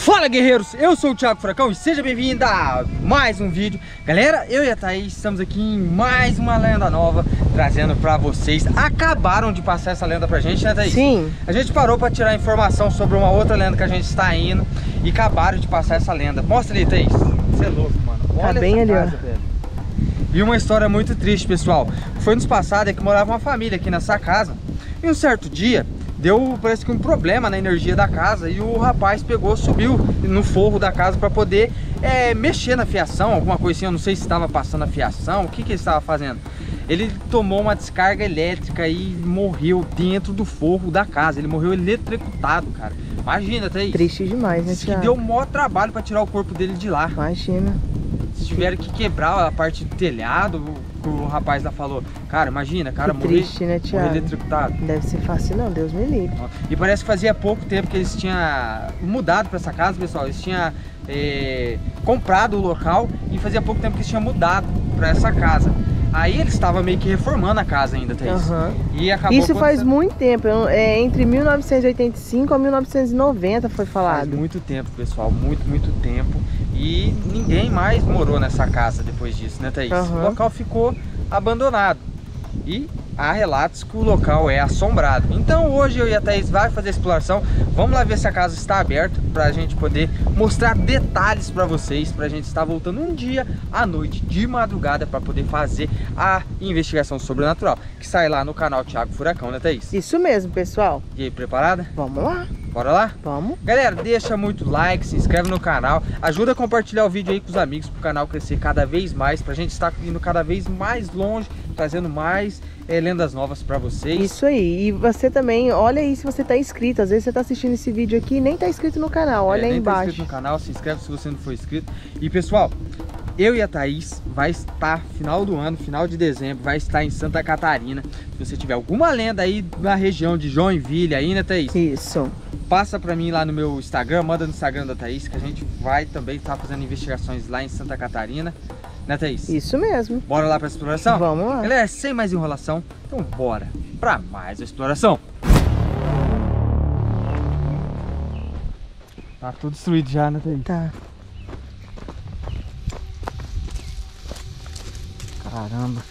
Fala, guerreiros, eu sou o Thiago Furacão e seja bem-vindo a mais um vídeo. Galera, eu e a Thaís estamos aqui em mais uma lenda nova, trazendo pra vocês. Acabaram de passar essa lenda pra gente, né, Thaís? Sim. A gente parou pra tirar informação sobre uma outra lenda que a gente está indo e acabaram de passar essa lenda. Mostra ali, Thaís. Você é louco, mano. Olha tá bem ali, casa, ó. velho. E uma história muito triste, pessoal. Foi nos passados que morava uma família aqui nessa casa. E um certo dia deu, parece que um problema na energia da casa e o rapaz pegou, subiu no forro da casa para poder mexer na fiação, alguma coisa assim. Eu não sei se estava passando a fiação, o que ele estava fazendo. Ele tomou uma descarga elétrica e morreu dentro do forro da casa. Ele morreu eletrocutado, cara. Imagina, Thaís. Triste demais, né, Que Thiago? deu o maior trabalho para tirar o corpo dele de lá. Imagina. Se tiveram que quebrar a parte do telhado, o rapaz lá falou, cara, imagina, cara, Que triste, né, Thiago? morrer eletrocutado. Não deve ser fácil não, Deus me livre. E parece que fazia pouco tempo que eles tinham mudado para essa casa, pessoal. Eles tinham comprado o local e fazia pouco tempo que eles tinham mudado para essa casa. Aí eles estavam meio que reformando a casa ainda, Thaís. E acabou isso faz muito tempo, entre 1985 a 1990 foi falado. Faz muito tempo, pessoal, muito tempo. E ninguém mais morou nessa casa depois disso, né, Thaís? O local ficou abandonado. E há relatos que o local é assombrado. Então hoje eu e a Thaís vai fazer a exploração. Vamos lá ver se a casa está aberta, para a gente poder mostrar detalhes para vocês, para a gente estar voltando um dia à noite, de madrugada, para poder fazer a investigação sobrenatural, que sai lá no canal Thiago Furacão, né, Thaís? Isso mesmo, pessoal. E aí, preparada? Vamos lá. Bora lá? Vamos. Galera, deixa muito like, se inscreve no canal, ajuda a compartilhar o vídeo aí com os amigos, para o canal crescer cada vez mais, pra gente estar indo cada vez mais longe, trazendo mais lendas novas pra vocês. Isso aí. E você também, olha aí se você tá inscrito. Às vezes você tá assistindo esse vídeo aqui e nem tá inscrito no canal. Olha aí embaixo. Tá inscrito no canal, se inscreve se você não for inscrito. E pessoal, eu e a Thaís vai estar final do ano, final de dezembro, vai estar em Santa Catarina. Se você tiver alguma lenda aí na região de Joinville aí, né, Thaís? Isso. Passa pra mim lá no meu Instagram, manda no Instagram da Thaís, que a gente vai também estar fazendo investigações lá em Santa Catarina. Né, Thaís? Isso mesmo. Bora lá pra exploração? Vamos lá. Galera, sem mais enrolação, então bora pra mais exploração. Tá tudo destruído já, né, Thaís? Tá. Caramba.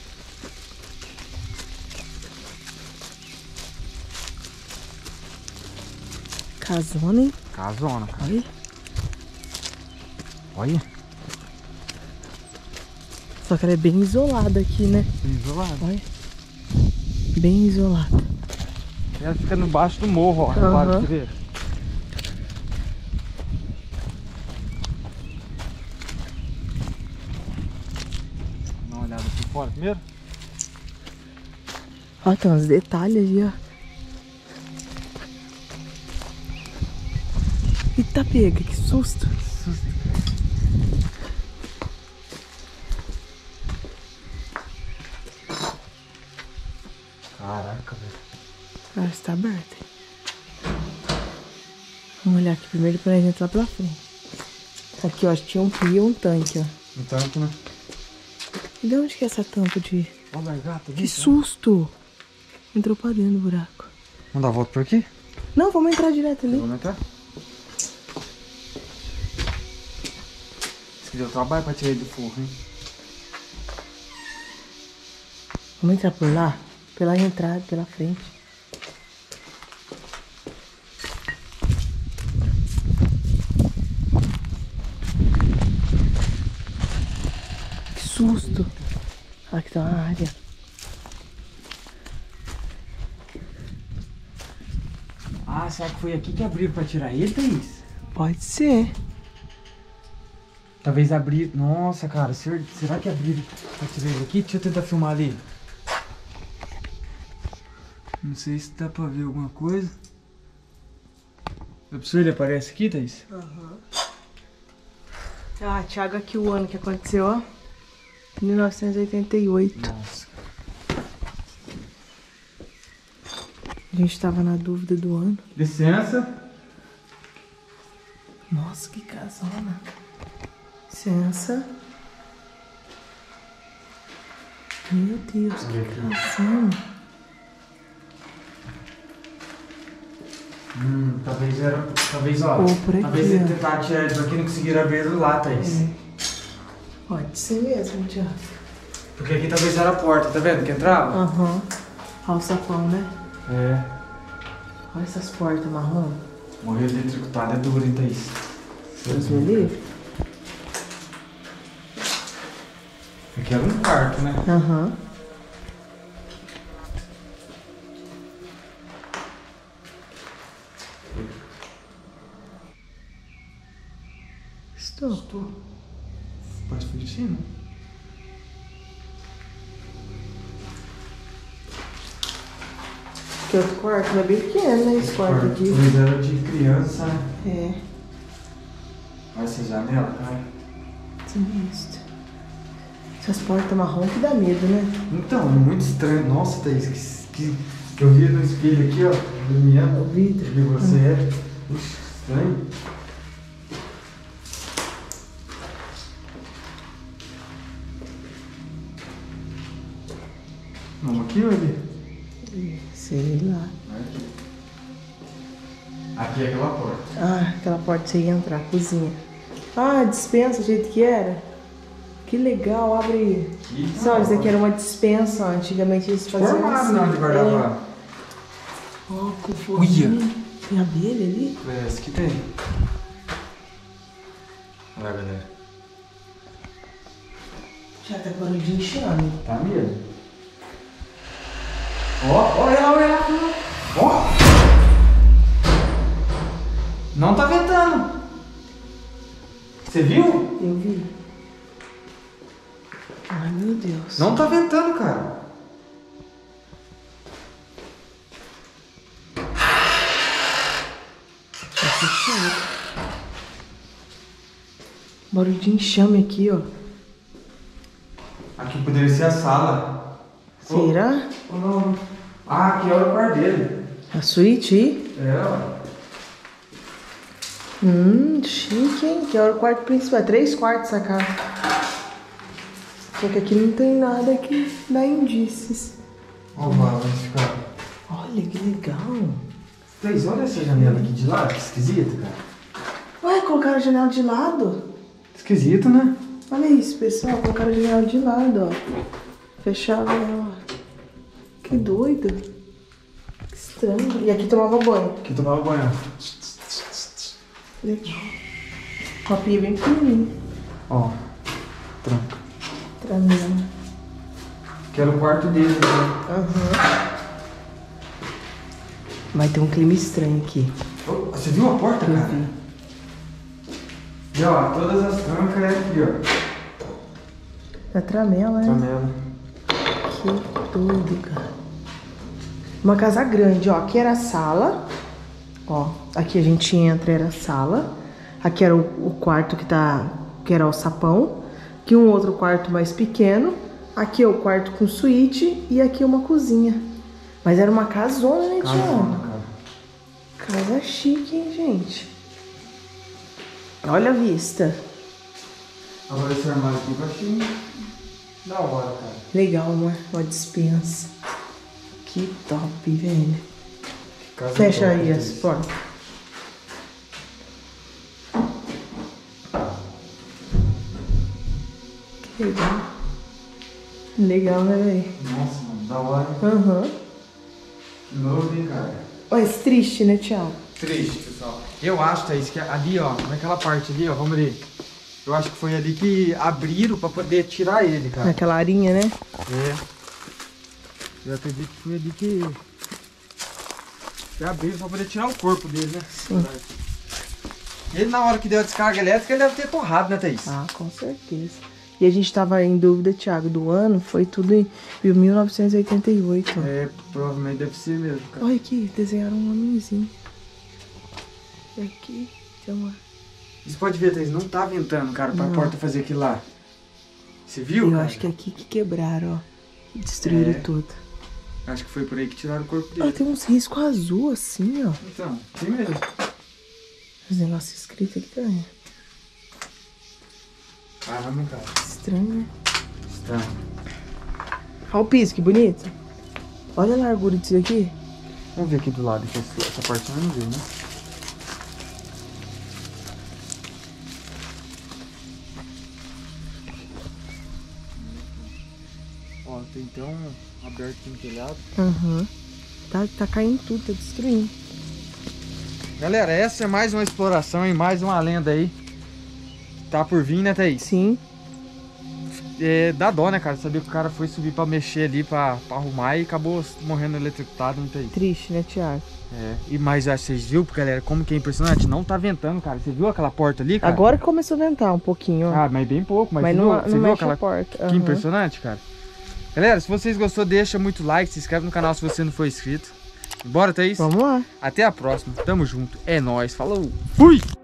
Casona, hein? Casona, cara. Olha. Olha. Só que ela é bem isolada aqui, né? Bem isolada. Olha. Bem isolada. Ela fica no baixo do morro, ó. Pode ver. Dá uma olhada por fora primeiro. Ó, tem uns detalhes ali, ó. Eita, pega, que susto. Caraca, velho. Ah, está aberta. Vamos olhar aqui primeiro pra gente entrar pela frente. Aqui, ó, tinha um rio e um tanque, ó. Um tanque, né? E de onde que é essa tampa de... Olha a gata. Que susto! Entrou pra dentro do buraco. Vamos dar a volta por aqui? Não, vamos entrar direto ali. Vamos entrar? Isso que deu trabalho pra tirar ele do forro, hein? Vamos entrar por lá? Pela entrada, pela frente. Que susto! Aqui tá uma área. Ah, será que foi aqui que abriram pra tirar ele, Thaís? Pode ser. Talvez abrir. Nossa, cara, será que abriram pra tirar ele aqui? Deixa eu tentar filmar ali. Não sei se dá pra ver alguma coisa. A pessoa ele aparece aqui, Thaís? Ah, Thiago, aqui o ano que aconteceu, ó. 1988. Nossa. A gente tava na dúvida do ano. Licença. Nossa, que casona. Licença. Meu Deus, que casona. Talvez, ó. Talvez ele tentar tirar isso aqui e não conseguiram abrir lá, Thaís. Pode ser mesmo, Thiago. Porque aqui talvez era a porta, tá vendo? Que entrava? Aham. Olha o sapão, né? É. Olha essas portas marrom. Morreu de eletrocutado, é duro, hein, Thaís? Deus me livre. Aqui era um quarto, né? Aham. Estou. Pode vir de cima. Que outro quarto é bem pequeno, né? Esse quarto aqui. Mas era de criança. É. Olha essa janela, cara. Sinistro. Essas portas marrom que dá medo, né? Então, é muito estranho. Nossa, Thaís, que eu vi no espelho aqui, ó. Iluminando. O vidro. De você é. Puxa, estranho. Vamos aqui ou ali? Sei lá. Aqui é aquela porta. Ah, aquela porta você ia entrar, cozinha. Ah, dispensa do jeito que era. Que legal, abre aí. Olha, isso aqui era uma dispensa, antigamente eles faziam Formado não, de guardar. Ó, com forninho. Tem abelha ali? Parece que tem. Olha lá, galera. Já tá com barulho de enxame. Tá mesmo? Ó, olha lá. Ó! Não tá ventando. Você viu? Eu vi. Ai, meu Deus. Não tá ventando, cara. Tá fechado. Barulho de enxame aqui, ó. Aqui poderia ser a sala. Será? Ou não? Ah, aqui é o quarto dele. A suíte aí? É, ó. Chique, hein? Que é o quarto principal. 3 quartos essa casa. Só que aqui não tem nada que dá indícios. Ó, vai ficar. Olha que legal. Thaís, olha essa janela aqui de lado, que esquisito, cara. Ué, colocaram a janela de lado? Esquisito, né? Olha isso, pessoal. Colocaram a janela de lado, ó. Fecharam ela. Que doido. Que estranho. E aqui tomava banho. Aqui tomava banho. Legal. Uma pia bem pequenininha. Ó, tranca. Tramela. Que era o quarto dele, né? Aham. Vai ter um clima estranho aqui. Oh, você viu a porta, Eu cara? vi. E ó, todas as trancas é aqui, ó. É tramela, né? Tramela. Que doido, cara. Uma casa grande, ó. Aqui era a sala. Ó, aqui a gente entra, era a sala. Aqui era o quarto que era o sapão. Aqui um outro quarto mais pequeno. Aqui é o quarto com suíte. E aqui uma cozinha. Mas era uma casona, né, Tiago? Casona, cara. Casa chique, hein, gente? Olha a vista. Agora esse armário aqui eu achei da hora, cara. Legal, uma dispensa. Que top, velho. Que casa Fecha top, aí Thaís. as portas. Que legal. Legal, né, velho? Nossa, mano, da hora. Aham. De novo, hein, cara. Mas triste, né, Thiago? Triste, pessoal. Eu acho, Thaís, que ali, ó, naquela parte ali, ó, vamos ali. Eu acho que foi ali que abriram pra poder tirar ele, cara. Naquela arinha, né? É. Eu acredito que foi ali que abriram pra poder tirar o corpo dele, né? Sim. Ele, na hora que deu a descarga elétrica, ele deve ter torrado, né, Thaís? Ah, com certeza. E a gente tava em dúvida, Thiago, do ano, foi tudo em 1988. É, provavelmente deve ser mesmo, cara. Olha aqui, desenharam um homenzinho. E aqui tem uma... Você pode ver, Thaís, não tá ventando, cara, pra Não. porta fazer aquilo lá. Você viu, Eu cara? acho que é aqui que quebraram, ó. E destruíram É. tudo. Acho que foi por aí que tiraram o corpo Ah, dele. tem uns riscos azul assim, ó. Então, tem mesmo. Os negócios escritos aqui também. Caramba, cara. Estranho, né? Estranho. Olha o piso, que bonito. Olha a largura disso aqui. Vamos ver aqui do lado, que essa parte não viu, né? Ó, tem então aberto aqui no telhado. Uhum. Tá caindo tudo, tá destruindo. Galera, essa é mais uma exploração e mais uma lenda aí. Tá por vir, né, Thaís? Sim. Dá dó, né, cara? Saber que o cara foi subir pra mexer ali, pra arrumar e acabou morrendo eletrocutado, não tem. Triste, né, Thiago? Mas vocês viram, galera, como que é impressionante? Não tá ventando, cara. Você viu aquela porta ali, cara? Agora que começou a ventar um pouquinho, ó. Ah, mas bem pouco. Mas você viu aquela porta? Que impressionante, cara. Galera, se vocês gostou, deixa muito like, se inscreve no canal se você não for inscrito. Bora, Thaís? Vamos lá. Até a próxima. Tamo junto. É nóis. Falou. Fui!